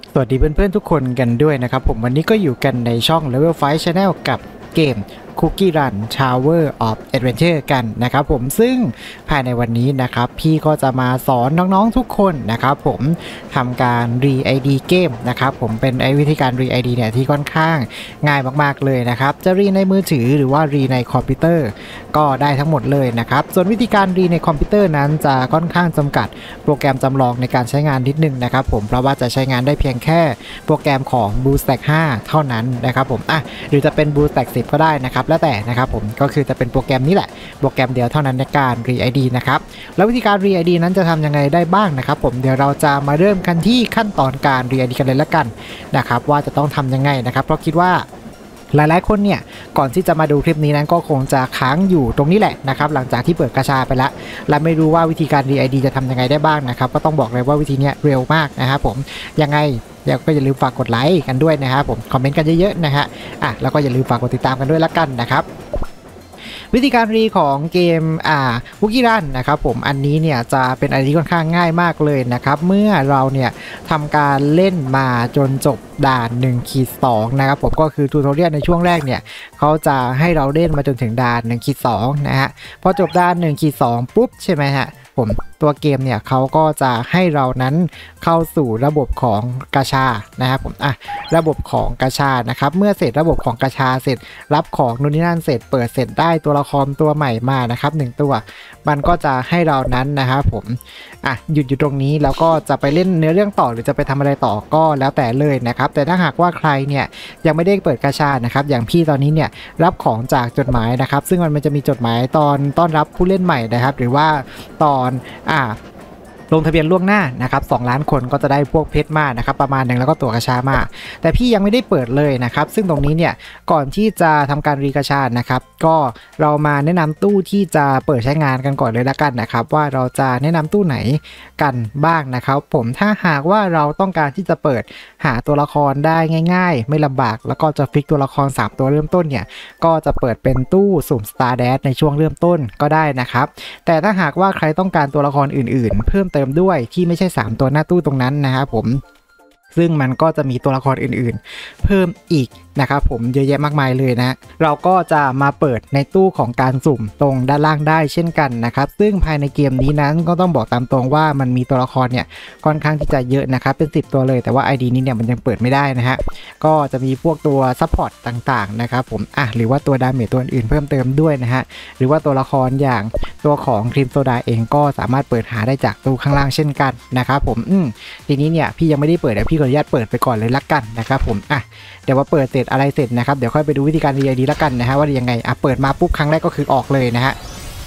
สวัสดีเพื่อนๆทุกคนกันด้วยนะครับผมวันนี้ก็อยู่กันในช่อง Level 5 Channel กับเกม Cookie Run Tower of Adventure กันนะครับผมซึ่งภายในวันนี้นะครับพี่ก็จะมาสอนน้องๆทุกคนนะครับผมทำการ re-ID เกมนะครับผมเป็นวิธีการ re-ID เนี่ยที่ค่อนข้างง่ายมากๆเลยนะครับจะ re ในมือถือหรือว่า re ในคอมพิวเตอร์ก็ได้ทั้งหมดเลยนะครับส่วนวิธีการ re ในคอมพิวเตอร์นั้นจะค่อนข้างจำกัดโปรแกรมจำลองในการใช้งานนิดนึงนะครับผมเพราะว่าจะใช้งานได้เพียงแค่โปรแกรมของ BlueStack 5 เท่านั้นนะครับผมหรือจะเป็น BlueStack 10 ก็ได้นะครับแล้วแต่นะครับผมก็คือจะเป็นโปรแกรมนี้แหละโปรแกรมเดียวเท่านั้นในการ re-ID นะครับแล้ววิธีการ re-ID นั้นจะทำยังไงได้บ้างนะครับผมเดี๋ยวเราจะมาเริ่มกันที่ขั้นตอนการ re-ID กันเลยละกันนะครับว่าจะต้องทำยังไงนะครับเพราะคิดว่าหลายๆคนเนี่ยก่อนที่จะมาดูคลิปนี้นั้นก็คงจะค้างอยู่ตรงนี้แหละนะครับหลังจากที่เปิดกระชาไปแล้วและไม่รู้ว่าวิธีการ re-ID จะทำยังไงได้บ้างนะครับก็ต้องบอกเลยว่าวิธีนี้เร็วมากนะครับผมยังไงก็อย่าลืมฝากกดไลค์กันด้วยนะครับผมคอมเมนต์กันเยอะๆนะฮะแล้วก็อย่าลืมฝากกดติดตามกันด้วยละกันนะครับวิธีการรีของเกมCookie Runนะครับผมอันนี้เนี่ยจะเป็นอะไรที่ค่อนข้างง่ายมากเลยนะครับเมื่อเราเนี่ยทำการเล่นมาจนจบด่าน1-2นะครับผมก็คือทูทอเรียลในช่วงแรกเนี่ยเขาจะให้เราเล่นมาจนถึงด่าน1-2นะฮะพอจบด่าน1-2ปุ๊บใช่ไหมฮะผมตัวเกมเนี่ยเขาก็จะให้เรานั้นเข้าสู่ระบบของกาชานะครับผมระบบของกาชานะครับเมื่อเสร็จระบบของกาชาเสร็จรับของนู่นนี่นั่นเสร็จเปิดเสร็จได้ตัวละครตัวใหม่มานะครับ1ตัวมันก็จะให้เรานั้นนะครับผมหยุดอยู่ตรงนี้แล้วก็จะไปเล่นเนื้อเรื่องต่อหรือจะไปทำอะไรต่อก็แล้วแต่เลยนะครับแต่ถ้าหากว่าใครเนี่ยยังไม่ได้เปิดกาชานะครับอย่างพี่ตอนนี้เนี่ยรับของจากจดหมายนะครับซึ่งมันจะมีจดหมายตอนต้อนรับผู้เล่นใหม่นะครับหรือว่าตอนลงทะเบียนล่วงหน้านะครับ2 ล้านคนก็จะได้พวกเพชรมานะครับประมาณหนึ่งแล้วก็ตั๋วกระชามาแต่พี่ยังไม่ได้เปิดเลยนะครับซึ่งตรงนี้เนี่ยก่อนที่จะทำการรีกระชานะครับก็เรามาแนะนำตู้ที่จะเปิดใช้งานกันก่อนเลยละกันนะครับว่าเราจะแนะนำตู้ไหนกันบ้างนะครับผมถ้าหากว่าเราต้องการที่จะเปิดหาตัวละครได้ง่ายๆไม่ลำบากแล้วก็จะฟิกตัวละคร3ตัวเริ่มต้นเนี่ยก็จะเปิดเป็นตู้สุ่ม Star Dash ในช่วงเริ่มต้นก็ได้นะครับแต่ถ้าหากว่าใครต้องการตัวละครอื่นๆเพิ่มเติมด้วยที่ไม่ใช่3ตัวหน้าตู้ตรงนั้นนะครับผมซึ่งมันก็จะมีตัวละครอื่นๆเพิ่มอีกนะครับผมเยอะแยะมากมายเลยนะเราก็จะมาเปิดในตู้ของการสุ่มตรงด้านล่างได้เช่นกันนะครับซึ่งภายในเกมนี้นั้นก็ต้องบอกตามตรงว่ามันมีตัวละครเนี่ยค่อนข้างที่จะเยอะนะครับเป็น10ตัวเลยแต่ว่า ID นี้เนี่ยมันยังเปิดไม่ได้นะฮะก็จะมีพวกตัวซัพพอร์ตต่างๆนะครับผมหรือว่าตัวดาเมจตัวอื่นเพิ่มเติมด้วยนะฮะหรือว่าตัวละครอย่างตัวของครีมโซดาเองก็สามารถเปิดหาได้จากตู้ข้างล่างเช่นกันนะครับผมทีนี้เนี่ยพี่ยังไม่ได้เปิดเดี๋ยวพี่ขออนุญาตเปิดไปก่อนเลยละกันนะครับผมเดี๋ยวว่าเปิดเสร็จอะไรเสร็จนะครับเดี๋ยวค่อยไปดูวิธีการ re-ID แล้วกันนะฮะว่ายังไงเปิดมาปุ๊บครั้งแรกก็คือออกเลยนะฮะ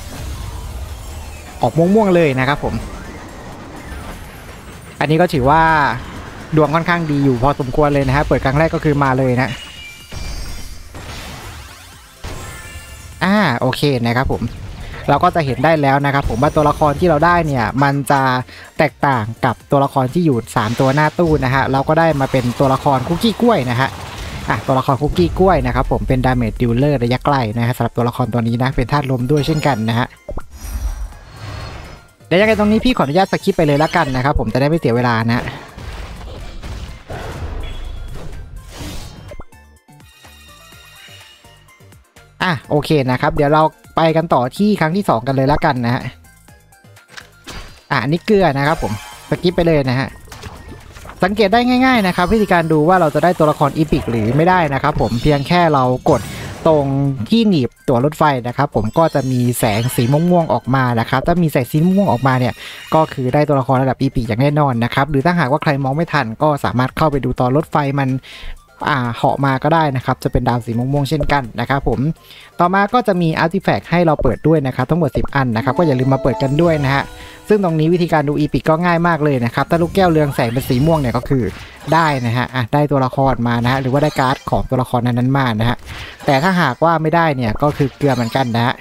ออกม่วงๆเลยนะครับผมอันนี้ก็ถือว่าดวงค่อนข้างดีอยู่พอสมควรเลยนะฮะเปิดครั้งแรกก็คือมาเลยนะโอเคนะครับผมเราก็จะเห็นได้แล้วนะครับผมว่าตัวละครที่เราได้เนี่ยมันจะแตกต่างกับตัวละครที่อยู่3ตัวหน้าตู้นะฮะเราก็ได้มาเป็นตัวละครคุกกี้กล้วยนะฮะตัวละครคุกกี้กล้วยนะครับผมเป็นดาเมจดิลเลอร์ระยะไกลนะฮะสำหรับตัวละครตัวนี้นะเป็นธาตุลมด้วยเช่นกันนะฮะเดี๋ยวยังไงตรงนี้พี่ขออนุญาตสคิปไปเลยละกันนะครับผมจะได้ไม่เสียเวลานะโอเคนะครับเดี๋ยวเราไปกันต่อที่ครั้งที่2กันเลยละกันนะฮะอันนี้เกลือนะครับผมสกิปไปเลยนะฮะสังเกตได้ง่ายๆนะครับวิธีการดูว่าเราจะได้ตัวละครอีพิกหรือไม่ได้นะครับผมเพียงแค่เรากดตรงที่หนีบตัวรถไฟนะครับผมก็จะมีแสงสีม่วงๆออกมานะครับถ้ามีแสงสีม่วงออกมาเนี่ยก็คือได้ตัวละครระดับอีพิกอย่างแน่นอนนะครับหรือถ้าหากว่าใครมองไม่ทันก็สามารถเข้าไปดูตอนรถไฟมันเหาะมาก็ได้นะครับจะเป็นดาวสีม่วงๆเช่นกันนะครับผมต่อมาก็จะมีอาร์ติแฟกต์ให้เราเปิดด้วยนะครับทั้งหมด10 อันนะครับก็อย่าลืมมาเปิดกันด้วยนะฮะซึ่งตรงนี้วิธีการดูอีพิกก็ง่ายมากเลยนะครับถ้าลูกแก้วเรืองแสงเป็นสีม่วงเนี่ยก็คือได้นะฮะได้ตัวละครมานะฮะหรือว่าได้การ์ดของตัวละครนั้นๆมานะฮะแต่ถ้าหากว่าไม่ได้เนี่ยก็คือเกลือเหมือนกันนะฮะ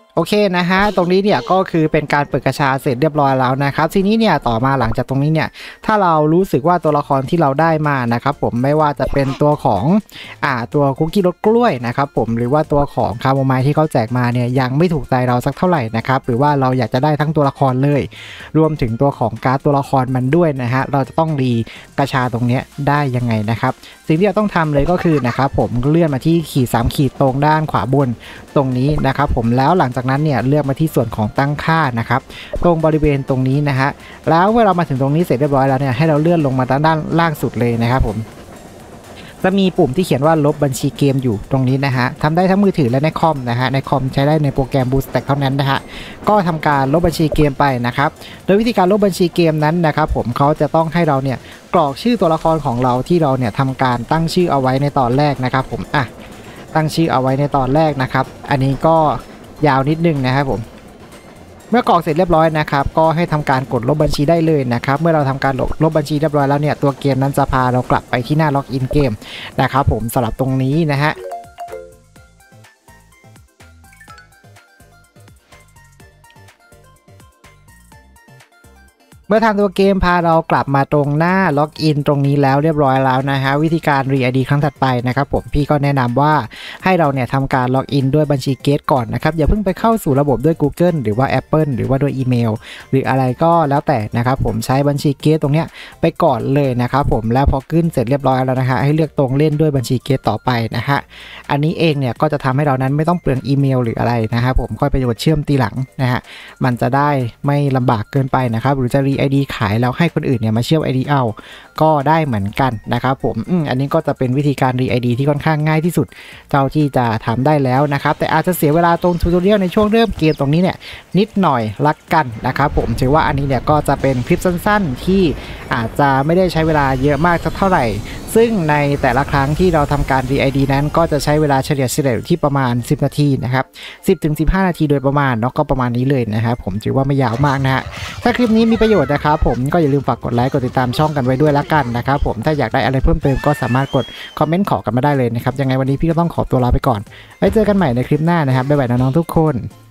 โอเคนะฮะตรงนี้เนี่ยก็คือเป็นการเปิดกระชาเสร็จเรียบร้อยแล้วนะครับทีนี้เนี่ยต่อมาหลังจากตรงนี้เนี่ยถ้าเรารู้สึกว่าตัวละครที่เราได้มานะครับผมไม่ว่าจะเป็นตัวของตัวคุกกี้รสกล้วยนะครับผมหรือว่าตัวของคาโมไมล์ที่เขาแจกมาเนี่ยยังไม่ถูกใจเราสักเท่าไหร่นะครับหรือว่าเราอยากจะได้ทั้งตัวละครเลยรวมถึงตัวของการ์ดตัวละครมันด้วยนะฮะเราจะต้องรีกระชาตรงนี้ได้ยังไงนะครับสิ่งที่เราต้องทำเลยก็คือนะครับผมเลื่อนมาที่ขีด3ขีดตรงด้านขวาบนตรงนี้นะครับผมแล้วหลังจากนั้นเนี่ยเลือกมาที่ส่วนของตั้งค่านะครับตรงบริเวณตรงนี้นะฮะแล้วเมื่อเรามาถึงตรงนี้เสร็จเรียบร้อยแล้วเนี่ยให้เราเลื่อนลงมาด้านล่างสุดเลยนะครับผมจะมีปุ่มที่เขียนว่าลบบัญชีเกมอยู่ตรงนี้นะฮะทำได้ทั้งมือถือและในคอมนะฮะในคอมใช้ได้ในโปรแกรม BlueStack เท่านั้นนะฮะก็ทำการลบบัญชีเกมไปนะครับโดยวิธีการลบบัญชีเกมนั้นนะครับผมเขาจะต้องให้เราเนี่ยกรอกชื่อตัวละครของเราที่เราเนี่ยทำการตั้งชื่อเอาไว้ในตอนแรกนะครับผมตั้งชื่อเอาไว้ในตอนแรกนะครับอันนี้ก็ยาวนิดนึงนะครับผมเมื่อกรอกเสร็จเรียบร้อยนะครับก็ให้ทำการกดลบบัญชีได้เลยนะครับเมื่อเราทำการลบบัญชีเรียบร้อยแล้วเนี่ยตัวเกมนั้นจะพาเรากลับไปที่หน้าล็อกอินเกมนะครับผมสำหรับตรงนี้นะฮะเมื่อทางตัวเกมพาเรากลับมาตรงหน้าล็อกอินตรงนี้แล้วเรียบร้อยแล้วนะฮะวิธีการรี ID ครั้งถัดไปนะครับผมพี่ก็แนะนำว่าให้เราเนี่ยทำการล็อกอินด้วยบัญชีเกตก่อนนะครับอย่าเพิ่งไปเข้าสู่ระบบด้วย Google หรือว่า Apple หรือว่าด้วยอีเมลหรืออะไรก็แล้วแต่นะครับผมใช้บัญชีเกตตรงเนี้ยไปก่อนเลยนะครับผมแล้วพอขึ้นเสร็จเรียบร้อยแล้วนะฮะให้เลือกตรงเล่นด้วยบัญชีเกตต่อไปนะฮะอันนี้เองเนี่ยก็จะทำให้เรานั้นไม่ต้องเปลืองอีเมลหรืออะไรนะครับผมค่อยไปกดเชื่อมทีหลังนะฮะมันจะได้ไม่ลำบากเกินไปนะครับหรือจะรี ID ขายแล้วให้คนอื่นเนี่ยมาเชื่อม ID เอาก็ได้เหมือนกันนะครับผมอันนี้ก็จะเป็นวิธีการรี ID ที่ค่อนข้างง่ายที่สุดเจ้าที่จะทำได้แล้วนะครับแต่อาจจะเสียเวลาตรงทูตอเรียลในช่วงเริ่มเกมตรงนี้เนี่ยนิดหน่อยละกันนะครับผมถือว่าอันนี้เนี่ยก็จะเป็นคลิปสั้นๆที่อาจจะไม่ได้ใช้เวลาเยอะมากสักเท่าไหร่ซึ่งในแต่ละครั้งที่เราทำการรี ID นั้นก็จะใช้เวลาเฉลี่ยอยู่ที่ประมาณ10นาทีนะครับ10-15นาทีโดยประมาณเนาะก็ประมาณนี้เลยนะครับผมถือว่าไม่ยาวมากนะฮะถ้าคลิปนี้มีประโยชน์นะครับผมก็อย่าลืมฝากกดไลค์กดติดตามช่องกันไว้ด้วยละกันนะครับผมถ้าอยากได้อะไรเพิ่มเติมก็สามารถกดคอมเมนต์ขอกันมาได้เลยนะครับยังไงวันนี้พี่ก็ต้องขอตัวลาไปก่อนไว้เจอกันใหม่ในคลิปหน้านะครับบ๊ายบายน้องๆทุกคน